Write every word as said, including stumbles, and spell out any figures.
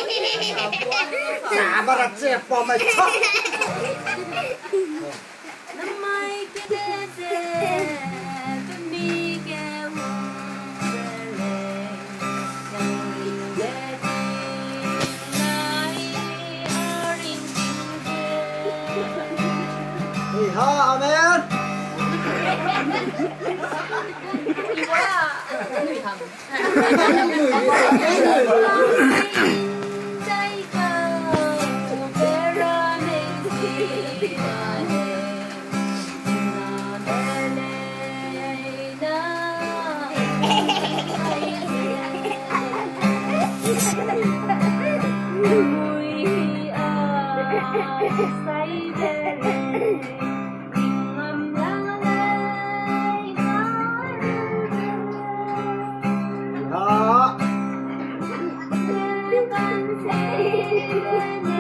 Xả vào đặt xe bỏ mày chóc. Thì hơ, amen. Nhiều quá à. Người thầm. Đó.